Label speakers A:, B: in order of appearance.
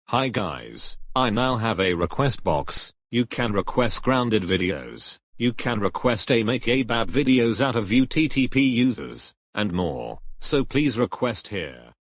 A: Hi guys, I now have a request box. You can request grounded videos. You can request a make ABAP videos out of UTTP users, and more. So please request here.